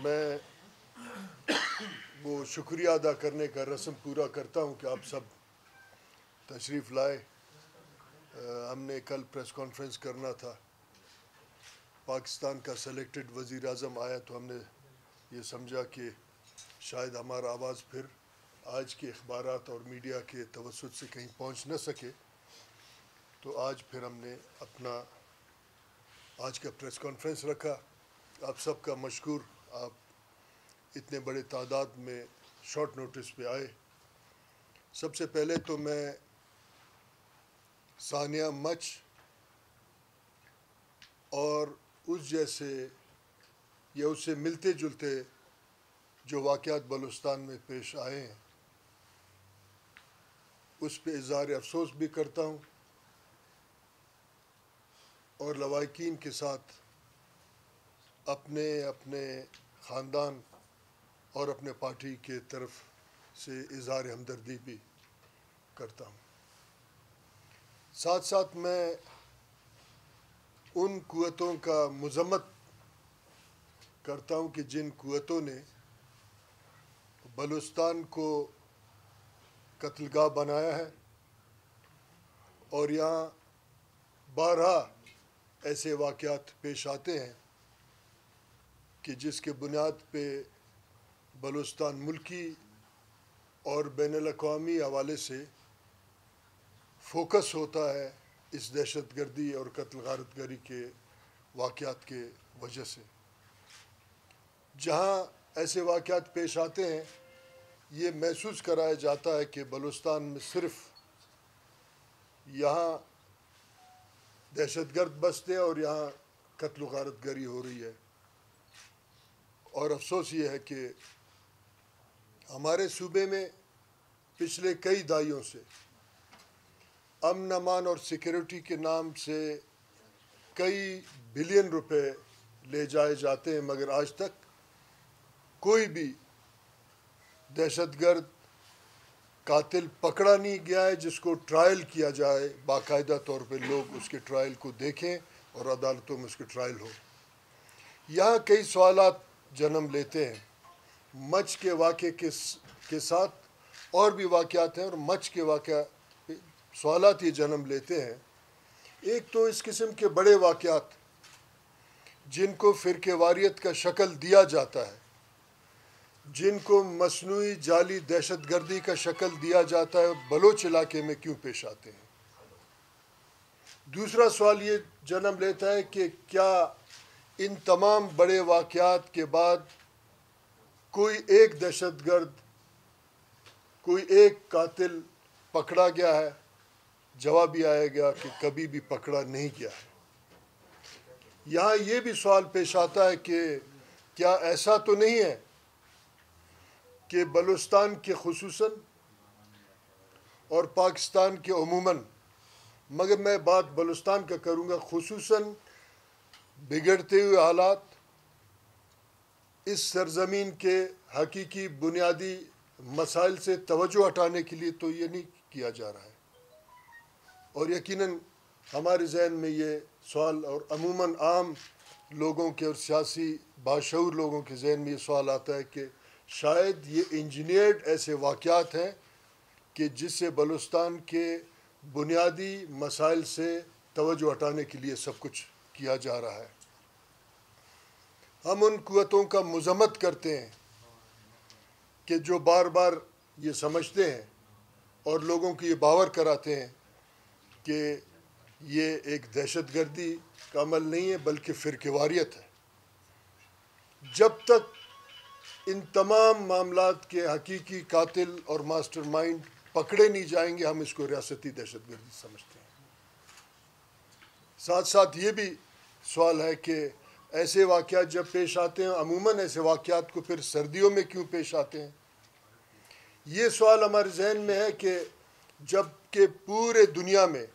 میں وہ شکریہ ادا کرنے کا رسم پورا کرتا ہوں کہ آپ سب تشریف لائے. ہم نے کل پریس کانفرنس کرنا تھا. پاکستان کا سلیکٹڈ وزیر اعظم آیا تو ہم نے یہ سمجھا کہ شاید ہمارا آواز پھر آج کے اخبارات اور میڈیا کے توسط سے کہیں پہنچ نہ سکے، تو آج پھر ہم نے اپنا آج کا پریس کانفرنس رکھا. آپ سب کا مشکور، آپ اتنے بڑے تعداد میں شارٹ نوٹس پہ آئے. سب سے پہلے تو میں ثانیہ مچ اور اس جیسے یا اس سے ملتے جلتے جو واقعات بلوچستان میں پیش آئے ہیں اس پہ اظہار افسوس بھی کرتا ہوں، اور لواحقین کے ساتھ اپنے خاندان اور اپنے پارٹی کے طرف سے اظہار ہمدردی بھی کرتا ہوں. ساتھ ساتھ میں ان قوتوں کا مذمت کرتا ہوں کہ جن قوتوں نے بلوچستان کو قتل گاہ بنایا ہے اور یہاں بارہا ایسے واقعات پیش آتے ہیں کہ جس کے بنیاد پہ بلوچستان ملکی اور بین الاقوامی حوالے سے فوکس ہوتا ہے اس دہشت گردی اور قتل غارت گری کے واقعات کے وجہ سے. جہاں ایسے واقعات پیش آتے ہیں یہ محسوس کرایا جاتا ہے کہ بلوچستان میں صرف یہاں دہشت گرد بستے ہیں اور یہاں قتل و غارت گری ہو رہی ہے. اور افسوس یہ ہے کہ ہمارے صوبے میں پچھلے کئی دہائیوں سے امن امان اور سیکیورٹی کے نام سے کئی بلین روپے لے جائے جاتے ہیں، مگر آج تک کوئی بھی دہشت گرد قاتل پکڑا نہیں گیا ہے جس کو ٹرائل کیا جائے، باقاعدہ طور پہ لوگ اس کے ٹرائل کو دیکھیں اور عدالتوں میں اس کے ٹرائل ہو. یہاں کئی سوالات جنم لیتے ہیں. مچ کے واقعے کے ساتھ اور بھی واقعات ہیں، اور مچ کے واقعہ سوالات یہ جنم لیتے ہیں. ایک تو اس قسم کے بڑے واقعات جن کو فرقے واریت کا شکل دیا جاتا ہے، جن کو مصنوعی جعلی دہشت گردی کا شکل دیا جاتا ہے، بلوچ علاقے میں کیوں پیش آتے ہیں؟ دوسرا سوال یہ جنم لیتا ہے کہ کیا ان تمام بڑے واقعات کے بعد کوئی ایک دہشت گرد، کوئی ایک قاتل پکڑا گیا ہے؟ جواب یہ آئے گا کہ کبھی بھی پکڑا نہیں گیا ہے. یہاں یہ بھی سوال پیش آتا ہے کہ کیا ایسا تو نہیں ہے کہ بلوچستان کے خصوصاً اور پاکستان کے عموماً، مگر میں بات بلوچستان کا کروں گا، خصوصاً بگڑتے ہوئے حالات اس سرزمین کے حقیقی بنیادی مسائل سے توجہ ہٹانے کے لیے تو یہ نہیں کیا جا رہا ہے. اور یقیناً ہمارے ذہن میں یہ سوال، اور عموماً عام لوگوں کے اور سیاسی باشعور لوگوں کے ذہن میں یہ سوال آتا ہے کہ شاید یہ انجینئرڈ ایسے واقعات ہیں کہ جس سے بلوچستان کے بنیادی مسائل سے توجہ ہٹانے کے لیے سب کچھ کیا جا رہا ہے. ہم ان قوتوں کا مذمت کرتے ہیں کہ جو بار بار یہ سمجھتے ہیں اور لوگوں کو یہ باور کراتے ہیں کہ یہ ایک دہشت گردی کا عمل نہیں ہے بلکہ فرقے واریت ہے. جب تک ان تمام معاملات کے حقیقی قاتل اور ماسٹر مائنڈ پکڑے نہیں جائیں گے، ہم اس کو ریاستی دہشت گردی سمجھتے ہیں. ساتھ ساتھ یہ بھی سوال ہے کہ ایسے واقعات جب پیش آتے ہیں، عموماً ایسے واقعات کو پھر سردیوں میں کیوں پیش آتے ہیں؟ یہ سوال ہمارے ذہن میں ہے کہ جب کہ پورے دنیا میں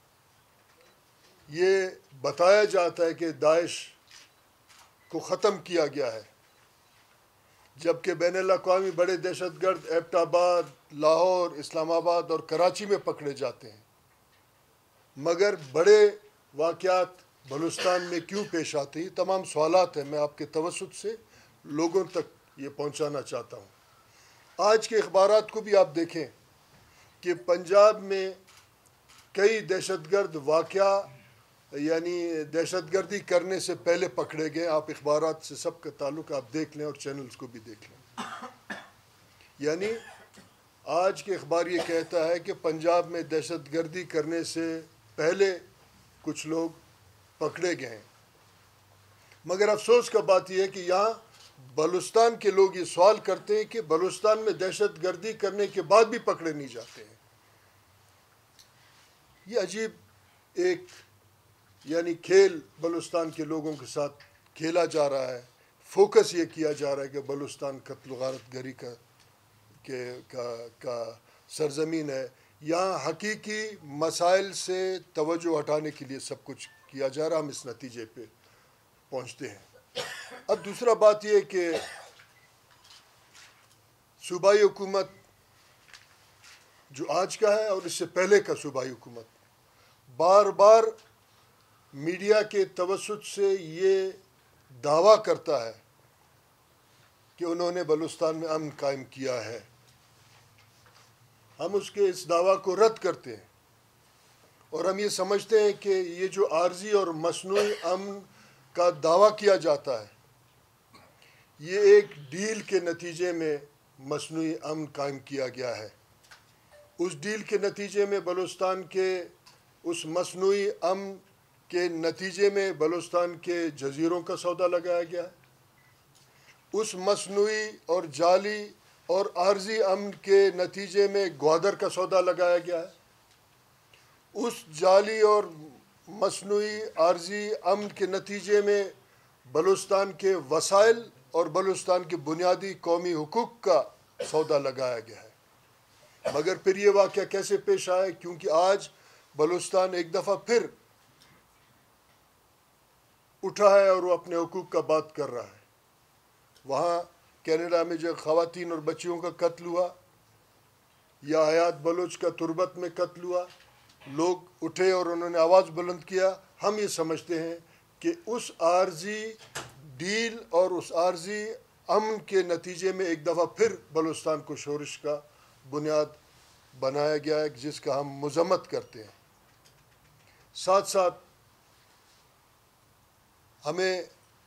یہ بتایا جاتا ہے کہ داعش کو ختم کیا گیا ہے، جبکہ بین الاقوامی بڑے دہشت گرد ایبٹ آباد، لاہور، اسلام آباد اور کراچی میں پکڑے جاتے ہیں، مگر بڑے واقعات بلوچستان میں کیوں پیش آتے ہیں؟ یہ تمام سوالات ہیں. میں آپ کے توسط سے لوگوں تک یہ پہنچانا چاہتا ہوں۔ آج کے اخبارات کو بھی آپ دیکھیں کہ پنجاب میں کئی دہشت گرد واقعہ یعنی دہشت گردی کرنے سے پہلے پکڑے گئے۔ آپ اخبارات سے سب کا تعلق آپ دیکھ لیں اور چینلز کو بھی دیکھ لیں۔ یعنی آج کے اخبار یہ کہتا ہے کہ پنجاب میں دہشت گردی کرنے سے پہلے کچھ لوگ پکڑے گئے ہیں، مگر افسوس کا بات یہ ہے کہ یہاں بلوچستان کے لوگ یہ سوال کرتے ہیں کہ بلوچستان میں دہشت گردی کرنے کے بعد بھی پکڑے نہیں جاتے ہیں۔ یہ عجیب ایک یعنی کھیل بلوچستان کے لوگوں کے ساتھ کھیلا جا رہا ہے۔ فوکس یہ کیا جا رہا ہے کہ بلوچستان قتل و غارت گری کا سرزمین ہے۔ یہاں حقیقی مسائل سے توجہ ہٹانے کے لیے سب کچھ کیا جا رہا، ہم اس نتیجے پہ پہنچتے ہیں۔ اب دوسرا بات یہ کہ صوبائی حکومت جو آج کا ہے اور اس سے پہلے کا صوبائی حکومت بار بار میڈیا کے توسط سے یہ دعویٰ کرتا ہے کہ انہوں نے بلوچستان میں امن قائم کیا ہے۔ ہم اس دعویٰ کو رد کرتے ہیں اور ہم یہ سمجھتے ہیں کہ یہ جو عارضی اور مصنوعی امن کا دعویٰ کیا جاتا ہے، یہ ایک ڈیل کے نتیجے میں مصنوعی امن قائم کیا گیا ہے۔ اس ڈیل کے نتیجے میں بلوچستان کے اس مصنوعی امن کے نتیجے میں بلوچستان کے جزیروں کا سودا لگایا گیا ہے۔ اس مصنوعی اور جعلی اور عارضی امن کے نتیجے میں گوادر کا سودا لگایا گیا ہے۔ اس جعلی اور مصنوعی عارضی امن کے نتیجے میں بلوچستان کے وسائل اور بلوچستان کے بنیادی قومی حقوق کا سودا لگایا گیا ہے۔ مگر پھر یہ واقعہ کیسے پیش آیا؟ کیونکہ آج بلوچستان ایک دفعہ پھر اٹھا ہے اور وہ اپنے حقوق کا بات کر رہا ہے۔ وہاں کینیڈا میں جو خواتین اور بچیوں کا قتل ہوا یا حیات بلوچ کا تربت میں قتل ہوا، لوگ اٹھے اور انہوں نے آواز بلند کیا۔ ہم یہ سمجھتے ہیں کہ اس عارضی ڈیل اور اس عارضی امن کے نتیجے میں ایک دفعہ پھر بلوچستان کو شورش کا بنیاد بنایا گیا ہے، جس کا ہم مذمت کرتے ہیں۔ ساتھ ساتھ ہمیں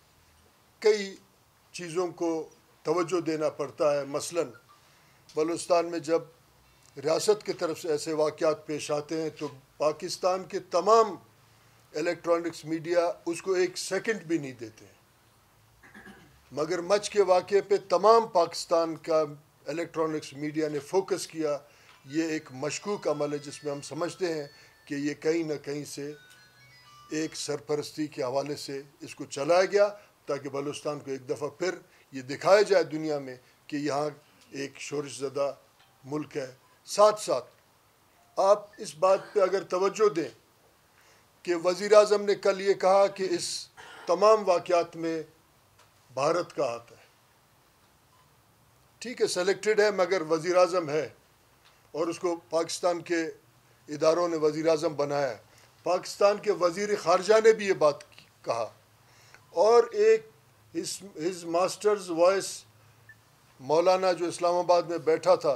کئی چیزوں کو توجہ دینا پڑتا ہے۔ مثلاً بلوچستان میں جب ریاست کی طرف سے ایسے واقعات پیش آتے ہیں تو پاکستان کے تمام الیکٹرانکس میڈیا اس کو ایک سیکنڈ بھی نہیں دیتے ہیں، مگر مچھ کے واقعے پہ تمام پاکستان کا الیکٹرانکس میڈیا نے فوکس کیا۔ یہ ایک مشکوک عمل ہے جس میں ہم سمجھتے ہیں کہ یہ کہیں نہ کہیں سے ایک سرپرستی کے حوالے سے اس کو چلایا گیا تاکہ بلوچستان کو ایک دفعہ پھر یہ دکھایا جائے دنیا میں کہ یہاں ایک شورش زدہ ملک ہے۔ ساتھ ساتھ آپ اس بات پہ اگر توجہ دیں کہ وزیر اعظم نے کل یہ کہا کہ اس تمام واقعات میں بھارت کا ہاتھ ہے۔ ٹھیک ہے، سلیکٹڈ ہے مگر وزیر اعظم ہے اور اس کو پاکستان کے اداروں نے وزیر اعظم بنایا ہے۔ پاکستان کے وزیر خارجہ نے بھی یہ بات کہا، اور ایک ہز ماسٹرز وائس مولانا جو اسلام آباد میں بیٹھا تھا،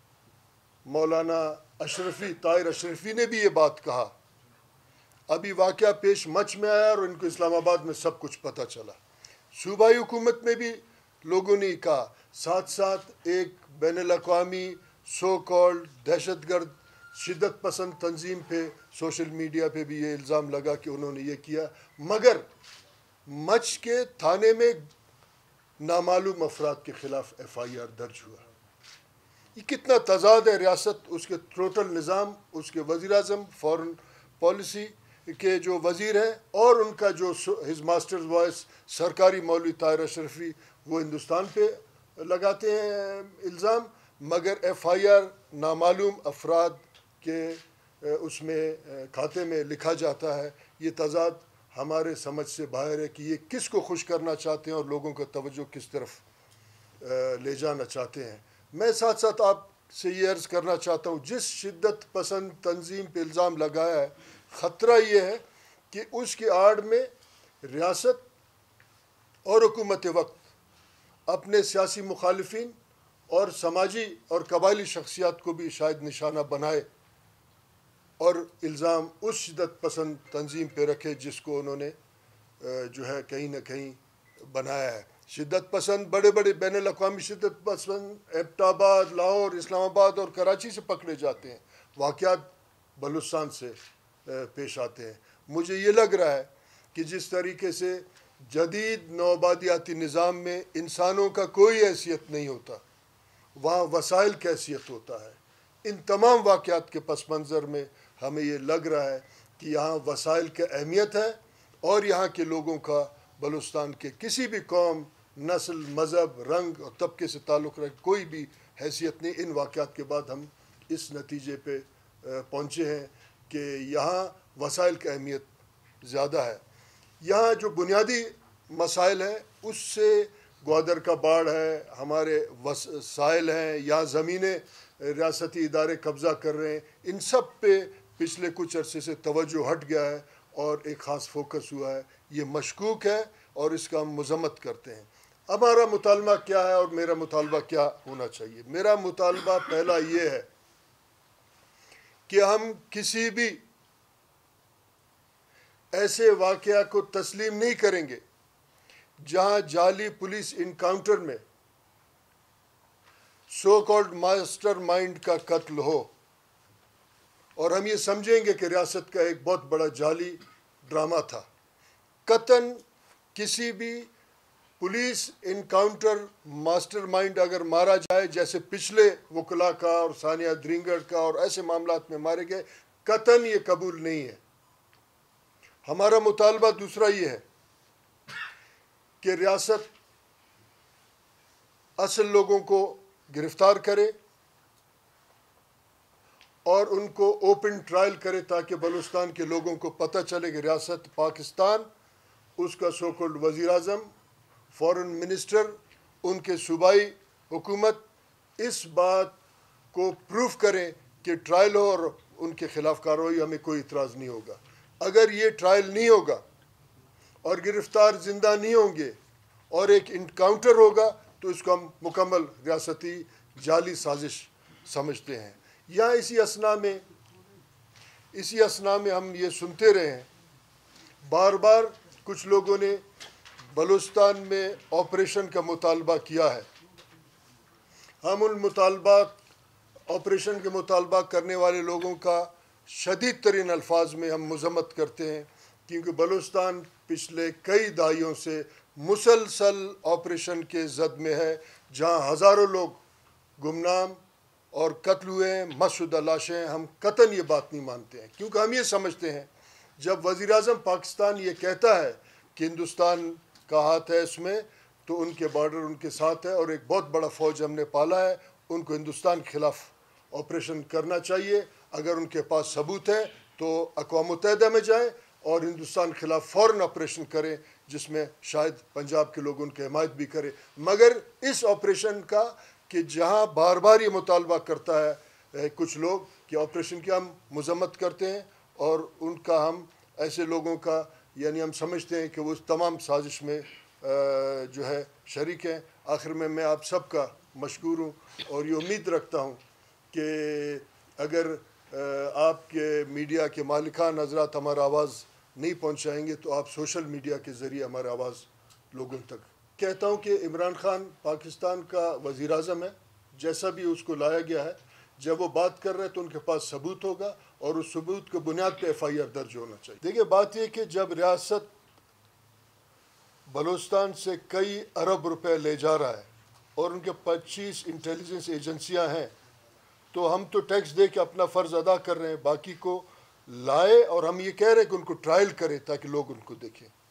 مولانا اشرفی، طاہر اشرفی نے بھی یہ بات کہا۔ ابھی واقعہ پیش مچھ میں آیا اور ان کو اسلام آباد میں سب کچھ پتہ چلا۔ صوبائی حکومت میں بھی لوگوں نے کہا۔ ساتھ ساتھ ایک بین الاقوامی سو کالڈ دہشت گرد شدت پسند تنظیم پہ سوشل میڈیا پہ بھی یہ الزام لگا کہ انہوں نے یہ کیا، مگر مچھ کے تھانے میں نامعلوم افراد کے خلاف ایف آئی آر درج ہوا۔ یہ کتنا تضاد ہے ریاست، اس کے ٹوٹل نظام، اس کے وزیر اعظم، فارن پالیسی کے جو وزیر ہیں، اور ان کا جو ہز ماسٹرز وائس سرکاری مولوی طاہر اشرفی، وہ ہندوستان پہ لگاتے ہیں الزام، مگر ایف آئی آر نامعلوم افراد کے اس میں کھاتے میں لکھا جاتا ہے۔ یہ تضاد ہمارے سمجھ سے باہر ہے کہ یہ کس کو خوش کرنا چاہتے ہیں اور لوگوں کا توجہ کس طرف لے جانا چاہتے ہیں۔ میں ساتھ ساتھ آپ سے یہ عرض کرنا چاہتا ہوں، جس شدت پسند تنظیم پہ الزام لگایا ہے، خطرہ یہ ہے کہ اس کی آڑ میں ریاست اور حکومت وقت اپنے سیاسی مخالفین اور سماجی اور قبائلی شخصیات کو بھی شاید نشانہ بنائے اور الزام اس شدت پسند تنظیم پہ رکھے جس کو انہوں نے جو ہے کہیں نہ کہیں بنایا ہے۔ شدت پسند بڑے بڑے بین الاقوامی شدت پسند ایبٹ آباد، لاہور، اسلام آباد اور کراچی سے پکڑے جاتے ہیں، واقعات بلوچستان سے پیش آتے ہیں۔ مجھے یہ لگ رہا ہے کہ جس طریقے سے جدید نوآبادیاتی نظام میں انسانوں کا کوئی حیثیت نہیں ہوتا، وہاں وسائل کی حیثیت ہوتا ہے۔ ان تمام واقعات کے پس منظر میں ہمیں یہ لگ رہا ہے کہ یہاں وسائل کی اہمیت ہے اور یہاں کے لوگوں کا بلوچستان کے کسی بھی قوم، نسل، مذہب، رنگ اور طبقے سے تعلق رکھے کوئی بھی حیثیت نہیں۔ ان واقعات کے بعد ہم اس نتیجے پہ پہنچے ہیں کہ یہاں وسائل کی اہمیت زیادہ ہے۔ یہاں جو بنیادی مسائل ہیں اس سے گوادر کا باڑ ہے، ہمارے وسائل ہیں، یہاں زمینیں ریاستی ادارے قبضہ کر رہے ہیں، ان سب پہ پچھلے کچھ عرصے سے توجہ ہٹ گیا ہے اور ایک خاص فوکس ہوا ہے۔ یہ مشکوک ہے اور اس کا ہم مذمت کرتے ہیں۔ ہمارا مطالبہ کیا ہے اور میرا مطالبہ کیا ہونا چاہیے؟ میرا مطالبہ پہلا یہ ہے کہ ہم کسی بھی ایسے واقعہ کو تسلیم نہیں کریں گے جہاں جعلی پولیس انکاؤنٹر میں سو کالڈ ماسٹر مائنڈ کا قتل ہو اور ہم یہ سمجھیں گے کہ ریاست کا ایک بہت بڑا جعلی ڈرامہ تھا۔ قطعاً کسی بھی پولیس انکاؤنٹر ماسٹر مائنڈ اگر مارا جائے، جیسے پچھلے وکلا کا اور ثانیہ درینگڑ کا اور ایسے معاملات میں مارے گئے، قطعاً یہ قبول نہیں ہے۔ ہمارا مطالبہ دوسرا یہ ہے کہ ریاست اصل لوگوں کو گرفتار کرے اور ان کو اوپن ٹرائل کرے تاکہ بلوچستان کے لوگوں کو پتہ چلے کہ ریاست پاکستان، اس کا سو کالڈ وزیر اعظم، فارن منسٹر، ان کے صوبائی حکومت اس بات کو پروف کریں کہ ٹرائل ہو اور ان کے خلاف کارروائی، ہمیں کوئی اعتراض نہیں ہوگا۔ اگر یہ ٹرائل نہیں ہوگا اور گرفتار زندہ نہیں ہوں گے اور ایک انکاؤنٹر ہوگا تو اس کو ہم مکمل ریاستی جعلی سازش سمجھتے ہیں۔ یا اسی اسنا میں ہم یہ سنتے رہے ہیں، بار بار کچھ لوگوں نے بلوچستان میں آپریشن کا مطالبہ کیا ہے۔ ہم ان آپریشن کے مطالبہ کرنے والے لوگوں کا شدید ترین الفاظ میں ہم مذمت کرتے ہیں، کیونکہ بلوچستان پچھلے کئی دہائیوں سے مسلسل آپریشن کے زد میں ہے، جہاں ہزاروں لوگ گمنام اور قتل ہوئے ہیں، مسعودہ لاشیں۔ ہم قطعاً یہ بات نہیں مانتے ہیں، کیونکہ ہم یہ سمجھتے ہیں جب وزیر اعظم پاکستان یہ کہتا ہے کہ ہندوستان کا ہاتھ ہے اس میں، تو ان کے بارڈر ان کے ساتھ ہے اور ایک بہت بڑا فوج ہم نے پالا ہے۔ ان کو ہندوستان کے خلاف آپریشن کرنا چاہیے۔ اگر ان کے پاس ثبوت ہے تو اقوام متحدہ میں جائیں اور ہندوستان کے خلاف فوراً آپریشن کریں، جس میں شاید پنجاب کے لوگ ان کی حمایت بھی کریں۔ مگر اس آپریشن کا کہ جہاں بار بار یہ مطالبہ کرتا ہے کچھ لوگ کہ آپریشن کی ہم مذمت کرتے ہیں اور ان کا ہم ایسے لوگوں کا یعنی ہم سمجھتے ہیں کہ وہ اس تمام سازش میں جو ہے شریک ہیں۔ آخر میں آپ سب کا مشکور ہوں اور یہ امید رکھتا ہوں کہ اگر آپ کے میڈیا کے مالکان حضرات ہمارا آواز نہیں پہنچائیں گے تو آپ سوشل میڈیا کے ذریعے ہمارا آواز لوگوں تک کہتا ہوں کہ عمران خان پاکستان کا وزیر اعظم ہے، جیسا بھی اس کو لایا گیا ہے، جب وہ بات کر رہے ہیں تو ان کے پاس ثبوت ہوگا اور اس ثبوت کے بنیاد پہ FIR درج ہونا چاہیے۔ دیکھیے بات یہ کہ جب ریاست بلوچستان سے کئی ارب روپے لے جا رہا ہے اور ان کے 25 انٹیلیجنس ایجنسیاں ہیں، تو ہم تو ٹیکس دے کے اپنا فرض ادا کر رہے ہیں، باقی کو لائے اور ہم یہ کہہ رہے ہیں کہ ان کو ٹرائل کرے تاکہ لوگ ان کو دیکھیں۔